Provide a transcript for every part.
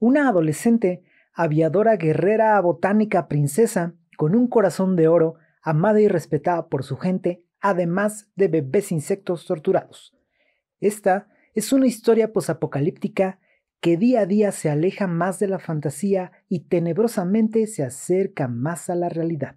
una adolescente, aviadora, guerrera, botánica, princesa, con un corazón de oro, amada y respetada por su gente, además de bebés insectos torturados. Esta es una historia posapocalíptica que día a día se aleja más de la fantasía y tenebrosamente se acerca más a la realidad.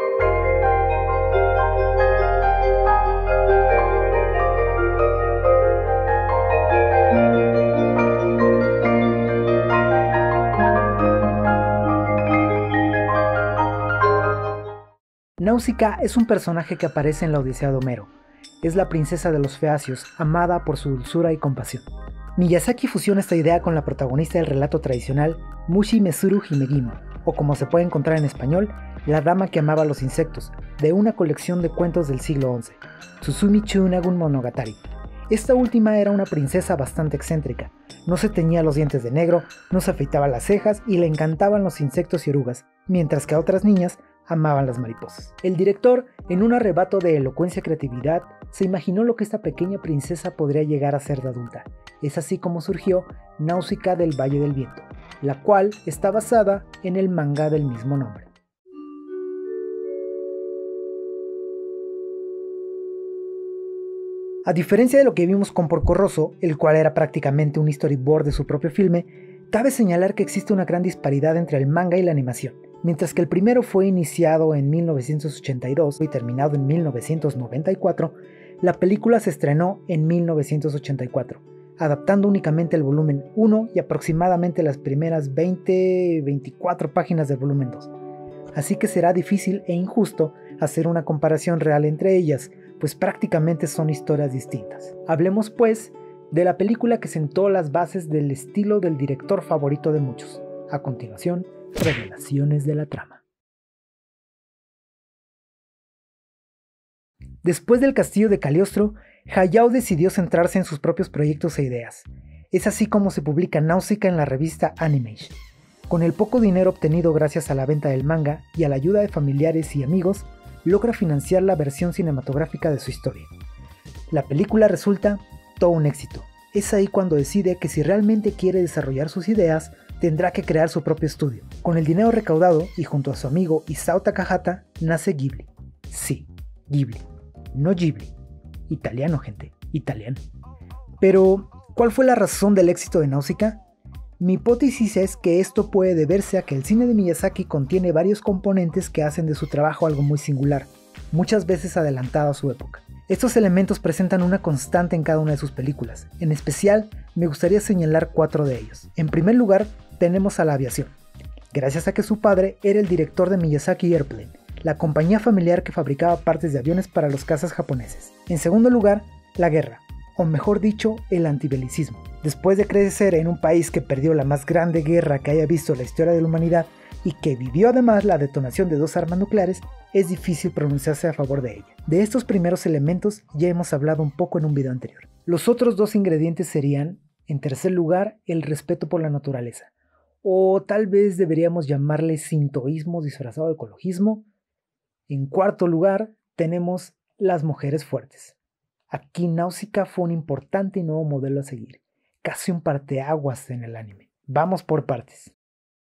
Náusica es un personaje que aparece en la Odisea de Homero. Es la princesa de los Feacios, amada por su dulzura y compasión. Miyazaki fusiona esta idea con la protagonista del relato tradicional, Mushi Metsuru Himegimo, o como se puede encontrar en español, la dama que amaba los insectos, de una colección de cuentos del siglo XI, Tsuzumi Chunagun Monogatari. Esta última era una princesa bastante excéntrica, no se teñía los dientes de negro, no se afeitaba las cejas y le encantaban los insectos y orugas, mientras que a otras niñas amaban las mariposas. El director, en un arrebato de elocuencia y creatividad, se imaginó lo que esta pequeña princesa podría llegar a ser de adulta. Es así como surgió Náusica del Valle del Viento, la cual está basada en el manga del mismo nombre. A diferencia de lo que vimos con Porco Rosso, el cual era prácticamente un storyboard de su propio filme, cabe señalar que existe una gran disparidad entre el manga y la animación. Mientras que el primero fue iniciado en 1982 y terminado en 1994, la película se estrenó en 1984, adaptando únicamente el volumen 1 y aproximadamente las primeras 20-24 páginas del volumen 2. Así que será difícil e injusto hacer una comparación real entre ellas, pues prácticamente son historias distintas. Hablemos pues de la película que sentó las bases del estilo del director favorito de muchos. A continuación, revelaciones de la trama. Después del castillo de Cagliostro, Hayao decidió centrarse en sus propios proyectos e ideas. Es así como se publica Náusica en la revista Animation. Con el poco dinero obtenido gracias a la venta del manga y a la ayuda de familiares y amigos, logra financiar la versión cinematográfica de su historia. La película resulta todo un éxito. Es ahí cuando decide que si realmente quiere desarrollar sus ideas, tendrá que crear su propio estudio. Con el dinero recaudado y junto a su amigo Isao Takahata, nace Ghibli. Sí, Ghibli, no Ghibli. Italiano, gente, italiano. Pero, ¿cuál fue la razón del éxito de Náusica? Mi hipótesis es que esto puede deberse a que el cine de Miyazaki contiene varios componentes que hacen de su trabajo algo muy singular, muchas veces adelantado a su época. Estos elementos presentan una constante en cada una de sus películas. En especial, me gustaría señalar 4 de ellos. En primer lugar, tenemos a la aviación, gracias a que su padre era el director de Miyazaki Airplane, la compañía familiar que fabricaba partes de aviones para los cazas japoneses. En segundo lugar, la guerra, o mejor dicho, el antibelicismo. Después de crecer en un país que perdió la más grande guerra que haya visto la historia de la humanidad y que vivió además la detonación de 2 armas nucleares, es difícil pronunciarse a favor de ella. De estos primeros elementos ya hemos hablado un poco en un video anterior. Los otros 2 ingredientes serían, en tercer lugar, el respeto por la naturaleza, o tal vez deberíamos llamarle sintoísmo disfrazado de ecologismo. En cuarto lugar, tenemos las mujeres fuertes. Aquí Náusica fue un importante y nuevo modelo a seguir, casi un parteaguas en el anime. Vamos por partes.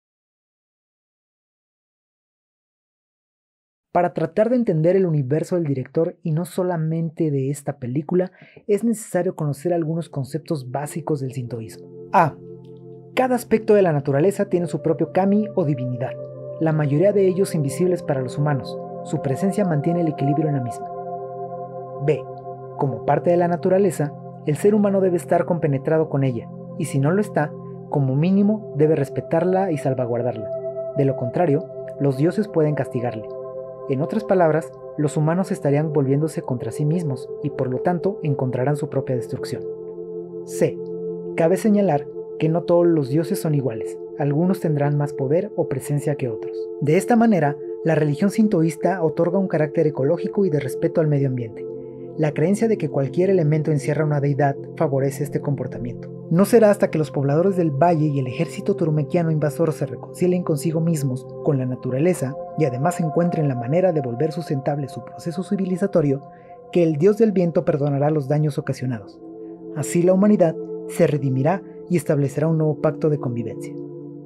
Para tratar de entender el universo del director y no solamente de esta película, es necesario conocer algunos conceptos básicos del sintoísmo. A. Cada aspecto de la naturaleza tiene su propio kami o divinidad, la mayoría de ellos invisibles para los humanos. Su presencia mantiene el equilibrio en la misma. B. Como parte de la naturaleza, el ser humano debe estar compenetrado con ella, y si no lo está, como mínimo debe respetarla y salvaguardarla. De lo contrario, los dioses pueden castigarle. En otras palabras, los humanos estarían volviéndose contra sí mismos y por lo tanto encontrarán su propia destrucción. C. Cabe señalar que no todos los dioses son iguales, algunos tendrán más poder o presencia que otros. De esta manera, la religión sintoísta otorga un carácter ecológico y de respeto al medio ambiente. La creencia de que cualquier elemento encierra una deidad favorece este comportamiento. No será hasta que los pobladores del valle y el ejército turmequiano invasor se reconcilien consigo mismos, con la naturaleza, y además encuentren la manera de volver sustentable su proceso civilizatorio, que el dios del viento perdonará los daños ocasionados. Así la humanidad se redimirá y establecerá un nuevo pacto de convivencia.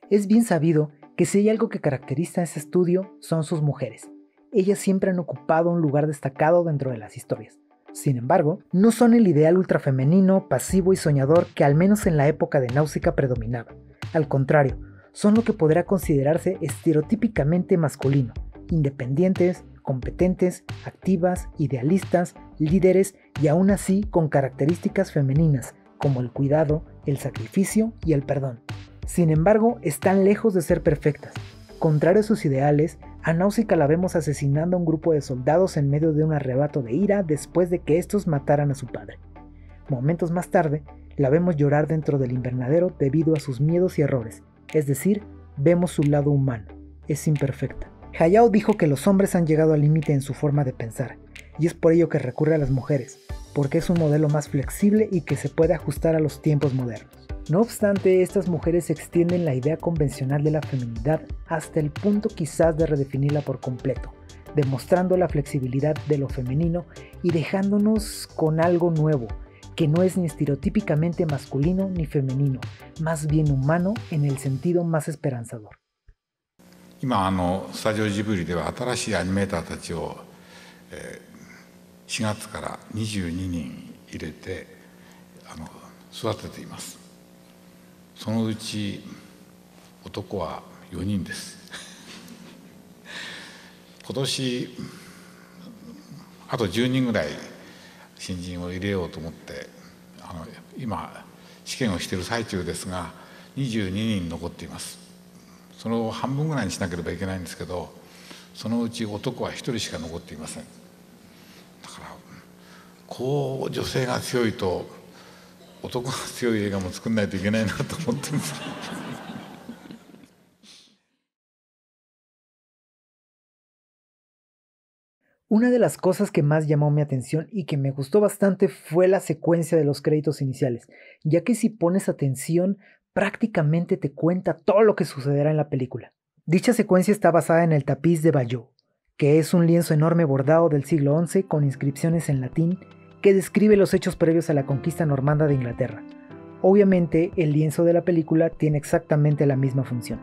Es bien sabido que si hay algo que caracteriza a ese estudio son sus mujeres. Ellas siempre han ocupado un lugar destacado dentro de las historias. Sin embargo, no son el ideal ultrafemenino, pasivo y soñador que al menos en la época de Náusica predominaba. Al contrario, son lo que podrá considerarse estereotípicamente masculino, independientes, competentes, activas, idealistas, líderes y aún así con características femeninas como el cuidado, el sacrificio y el perdón. Sin embargo, están lejos de ser perfectas. Contrario a sus ideales, a Náusica la vemos asesinando a un grupo de soldados en medio de un arrebato de ira después de que estos mataran a su padre. Momentos más tarde, la vemos llorar dentro del invernadero debido a sus miedos y errores, es decir, vemos su lado humano, es imperfecta. Hayao dijo que los hombres han llegado al límite en su forma de pensar, y es por ello que recurre a las mujeres, porque es un modelo más flexible y que se puede ajustar a los tiempos modernos. No obstante, estas mujeres extienden la idea convencional de la feminidad hasta el punto quizás de redefinirla por completo, demostrando la flexibilidad de lo femenino y dejándonos con algo nuevo, que no es ni estereotípicamente masculino ni femenino, más bien humano en el sentido más esperanzador. 今スタジオジブリでは新しいアニメーターたちを、4月から22人入れて育てています。そのうち男は4人です。今年あと10人ぐらい新人を入れようと思って今試験をしている最中ですが22人残っています。その半分ぐらいにしなければいけないんですけど、そのうち男は1人しか残っていません。だからこう女性が強いと男が強い映画も作んないといけないなと思ってます。 Una de las cosas que más llamó mi atención y que me gustó bastante fue la secuencia de los créditos iniciales, ya que si pones atención prácticamente te cuenta todo lo que sucederá en la película. Dicha secuencia está basada en el tapiz de Bayeux, que es un lienzo enorme bordado del siglo XI con inscripciones en latín que describe los hechos previos a la conquista normanda de Inglaterra. Obviamente, el lienzo de la película tiene exactamente la misma función.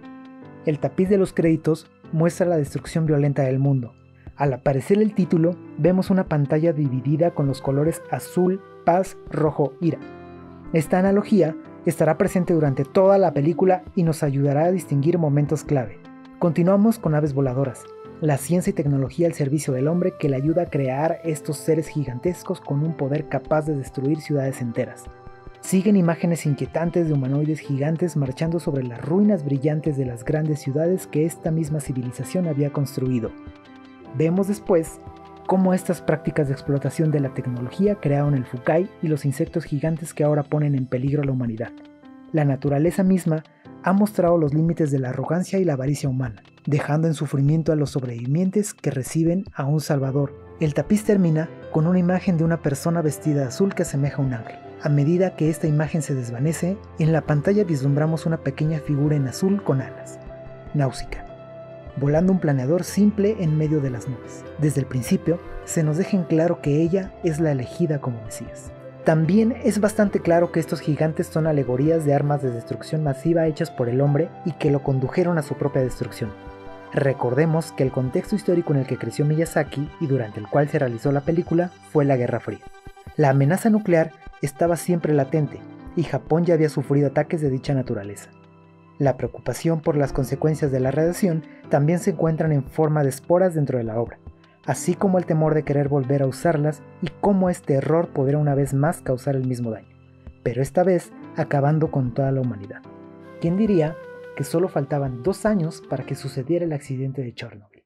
El tapiz de los créditos muestra la destrucción violenta del mundo. Al aparecer el título, vemos una pantalla dividida con los colores azul, paz, rojo, ira. Esta analogía estará presente durante toda la película y nos ayudará a distinguir momentos clave. Continuamos con Aves Voladoras, la ciencia y tecnología al servicio del hombre que le ayuda a crear estos seres gigantescos con un poder capaz de destruir ciudades enteras. Siguen imágenes inquietantes de humanoides gigantes marchando sobre las ruinas brillantes de las grandes ciudades que esta misma civilización había construido. Vemos después cómo estas prácticas de explotación de la tecnología crearon el Fukai y los insectos gigantes que ahora ponen en peligro a la humanidad. La naturaleza misma ha mostrado los límites de la arrogancia y la avaricia humana, dejando en sufrimiento a los sobrevivientes que reciben a un salvador. El tapiz termina con una imagen de una persona vestida de azul que asemeja a un ángel. A medida que esta imagen se desvanece, en la pantalla vislumbramos una pequeña figura en azul con alas. Náusica, volando un planeador simple en medio de las nubes. Desde el principio, se nos deja en claro que ella es la elegida como Mesías. También es bastante claro que estos gigantes son alegorías de armas de destrucción masiva hechas por el hombre y que lo condujeron a su propia destrucción. Recordemos que el contexto histórico en el que creció Miyazaki y durante el cual se realizó la película fue la Guerra Fría. La amenaza nuclear estaba siempre latente y Japón ya había sufrido ataques de dicha naturaleza. La preocupación por las consecuencias de la radiación también se encuentran en forma de esporas dentro de la obra, así como el temor de querer volver a usarlas y cómo este error podría una vez más causar el mismo daño, pero esta vez acabando con toda la humanidad. ¿Quién diría que solo faltaban 2 años para que sucediera el accidente de Chernobyl?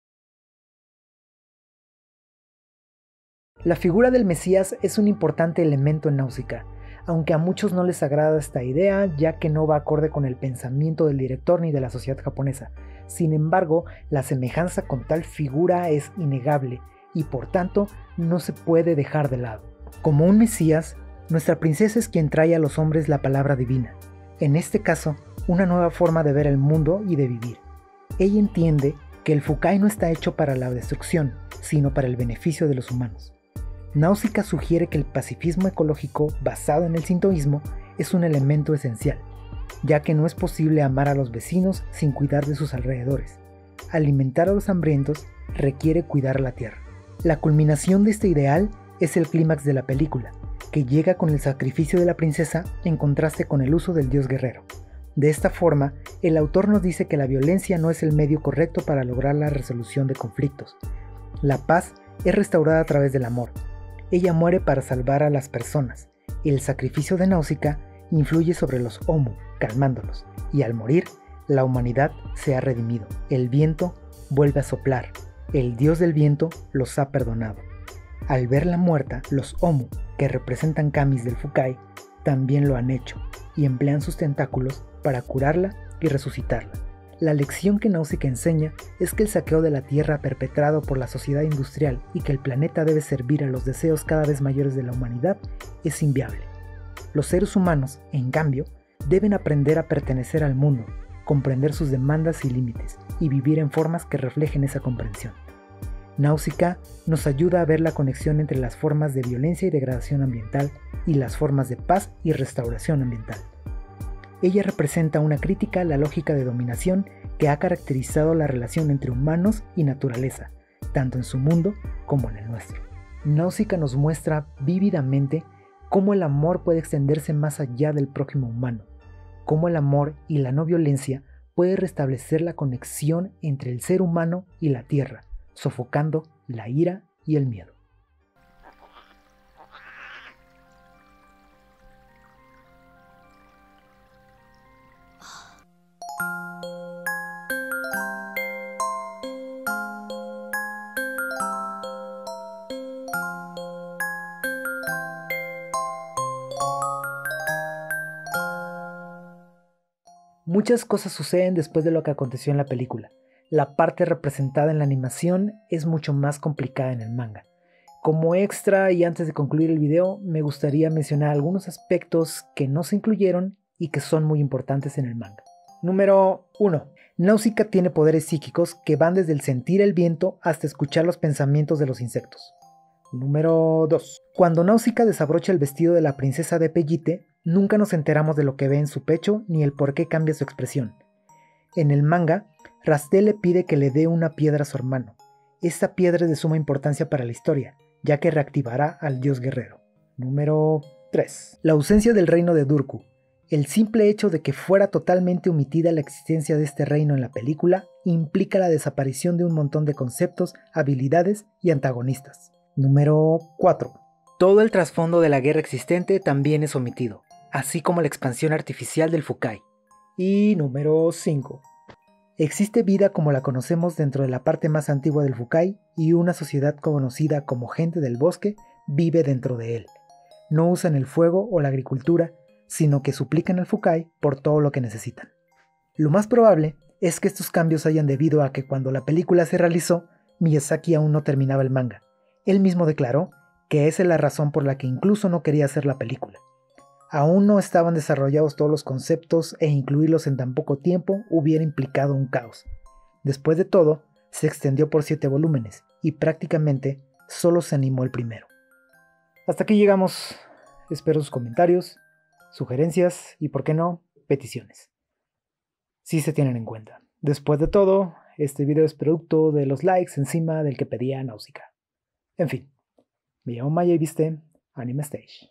La figura del Mesías es un importante elemento en Náusica, aunque a muchos no les agrada esta idea, ya que no va acorde con el pensamiento del director ni de la sociedad japonesa. Sin embargo, la semejanza con tal figura es innegable y por tanto no se puede dejar de lado. Como un Mesías, nuestra princesa es quien trae a los hombres la palabra divina, en este caso, una nueva forma de ver el mundo y de vivir. Ella entiende que el Fukai no está hecho para la destrucción, sino para el beneficio de los humanos. Náusica sugiere que el pacifismo ecológico basado en el sintoísmo es un elemento esencial. ya que no es posible amar a los vecinos sin cuidar de sus alrededores. Alimentar a los hambrientos requiere cuidar la tierra. La culminación de este ideal es el clímax de la película, que llega con el sacrificio de la princesa en contraste con el uso del dios guerrero. De esta forma, el autor nos dice que la violencia no es el medio correcto para lograr la resolución de conflictos. La paz es restaurada a través del amor. Ella muere para salvar a las personas. El sacrificio de Náusica influye sobre los Omu, calmándolos, y al morir, la humanidad se ha redimido. El viento vuelve a soplar. El dios del viento los ha perdonado. Al verla muerta, los Omu, que representan kamis del Fukai, también lo han hecho, y emplean sus tentáculos para curarla y resucitarla. La lección que Náusica enseña es que el saqueo de la Tierra perpetrado por la sociedad industrial y que el planeta debe servir a los deseos cada vez mayores de la humanidad es inviable. Los seres humanos, en cambio, deben aprender a pertenecer al mundo, comprender sus demandas y límites, y vivir en formas que reflejen esa comprensión. Náusica nos ayuda a ver la conexión entre las formas de violencia y degradación ambiental y las formas de paz y restauración ambiental. Ella representa una crítica a la lógica de dominación que ha caracterizado la relación entre humanos y naturaleza, tanto en su mundo como en el nuestro. Náusica nos muestra vívidamente cómo el amor puede extenderse más allá del prójimo humano, cómo el amor y la no violencia puede restablecer la conexión entre el ser humano y la tierra, sofocando la ira y el miedo. Muchas cosas suceden después de lo que aconteció en la película. La parte representada en la animación es mucho más complicada en el manga. Como extra y antes de concluir el video, me gustaría mencionar algunos aspectos que no se incluyeron y que son muy importantes en el manga. Número 1. Náusica tiene poderes psíquicos que van desde el sentir el viento hasta escuchar los pensamientos de los insectos. Número 2. Cuando Náusica desabrocha el vestido de la princesa de Pellite, nunca nos enteramos de lo que ve en su pecho ni el por qué cambia su expresión. En el manga, Rastel le pide que le dé una piedra a su hermano. Esta piedra es de suma importancia para la historia, ya que reactivará al dios guerrero. Número 3. La ausencia del reino de Durku. El simple hecho de que fuera totalmente omitida la existencia de este reino en la película implica la desaparición de un montón de conceptos, habilidades y antagonistas. Número 4. Todo el trasfondo de la guerra existente también es omitido, así como la expansión artificial del Fukai. Y número 5. Existe vida como la conocemos dentro de la parte más antigua del Fukai y una sociedad conocida como gente del bosque vive dentro de él. No usan el fuego o la agricultura, sino que suplican al Fukai por todo lo que necesitan. Lo más probable es que estos cambios hayan debido a que cuando la película se realizó, Miyazaki aún no terminaba el manga. Él mismo declaró que esa es la razón por la que incluso no quería hacer la película. Aún no estaban desarrollados todos los conceptos e incluirlos en tan poco tiempo hubiera implicado un caos. Después de todo, se extendió por 7 volúmenes y prácticamente solo se animó el primero. Hasta aquí llegamos. Espero sus comentarios, sugerencias y, por qué no, peticiones. Sí se tienen en cuenta. Después de todo, este video es producto de los likes encima del que pedía Náusica. En fin, me llamo Maya y viste Anime Stage.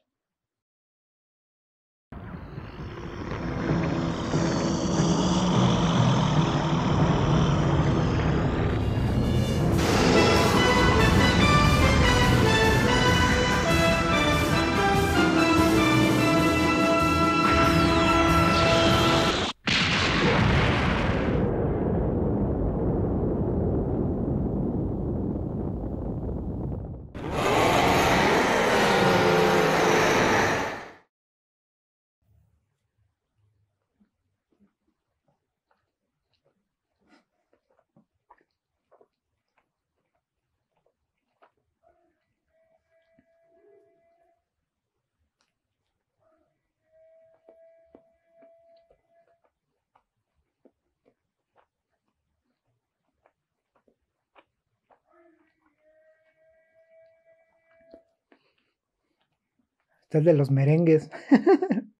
Este es de los merengues.